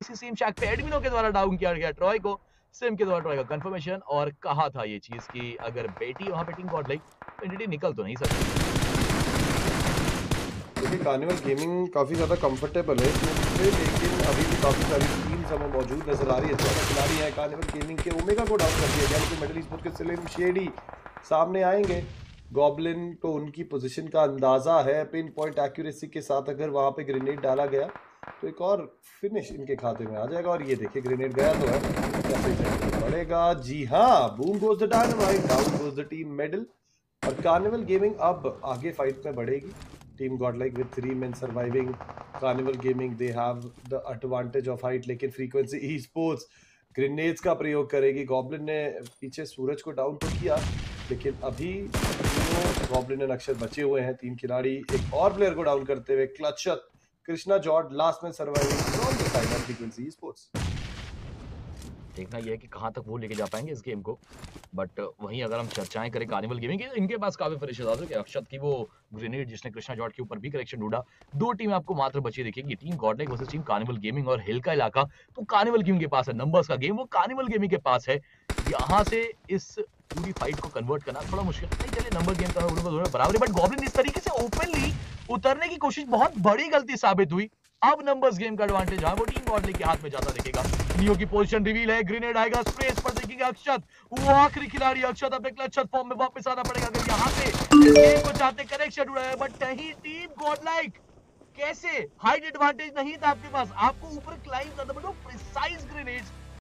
SIM शैक पे एडमिनो के द्वारा डाउन किया गया ट्रॉय को। सिम के द्वारा ट्रॉय का कंफर्मेशन और कहा था ये चीज कि अगर बेटी वहां पे टीम गॉड लाइक तो एनटीटी निकल तो नहीं सकती। देखिए कार्निवल गेमिंग काफ़ी ज़्यादा कंफर्टेबल है इसमें, लेकिन अभी भी काफ़ी सारी टीम्स हमें मौजूद नजर आ रही है। ज्यादा खिलाड़ी हैं कार्निवल गेमिंग के, ओमेगा को डाउन कर दिया गया, लेकिन मिडिल ईस्ट के स्लिम शेडी सामने आएंगे। गॉब्लिन को उनकी पोजीशन का अंदाजा है, पिन पॉइंट एक्यूरेसी के साथ अगर वहां पे ग्रेनेड डाला गया तो एक और फिनिश इनके खाते में आ जाएगा। और ये देखिए ग्रेनेड गया तो है, कैसे जाएगा पड़ेगा। जी हाँ, boom goes the dynamite, down goes the team medal. और कार्निवल गेमिंग अब आगे फाइट में बढ़ेगी। Team Godlike with 3 men surviving, Carnival Gaming they have the advantage of height, लेकिन फ्रीक्वेंसी ई स्पोर्ट्स ग्रेनेड्स का प्रयोग करेगी। गॉब्लिन ने पीछे सूरज को डाउन तो किया, लेकिन अभी तीनों गॉब्लिन एंड अक्षर बचे हुए हैं। 3 खिलाड़ी एक और प्लेयर को डाउन करते हुए क्लचत कृष्णा जॉर्ड लास्ट में surviving from the side of Frequency esports. देखना यह है कि कहां तक वो लेके जा पाएंगे इस गेम को। बट वहीं अगर हम चर्चाएं करें कार्निवल गेमिंग की, इनके पास काफी फ्रेश है कि अक्षत की वो ग्रेनेड जिसने कृष्णा जॉर्ड के ऊपर भी करेक्शन ढूंढा। दो टीमें आपको मात्र बची दिखेगी, team Godlike versus team Carnival Gaming. और हिल का इलाका तो कार्निवल गेमिंग के पास है, नंबर्स का गेम वो कार्निवल गेमिंग के पास है। यहाँ से इस पूरी फाइट को कन्वर्ट करना थोड़ा मुश्किल नहीं। चलिए नंबर गेम का दोनों बराबर है, बट गॉब्लिन इस तरीके से ओपनली उतरने की कोशिश बहुत बड़ी गलती साबित हुई। अब नंबर्स गेम का एडवांटेज है वो टीम गॉडलाइक के हाथ में जाता दिखेगा। नियो की पोजीशन रिवील है, ग्रेनेड आएगा, स्पेस पर देखेंगे अक्षत, वो आखिरी खिलाड़ी अक्षत अपने क्लच फॉर्म में वापस आना पड़ेगा अगर यहाँ से इस गेम को चाहते कनेक्शन उड़ा है। बट नहीं, टीम गॉडलाइक कैसे हाइट एडवांटेज नहीं था आपके पास, आपको ऊपर क्लाइंब करना पड़ेगा, प्रिसाइज ग्रेनेड्स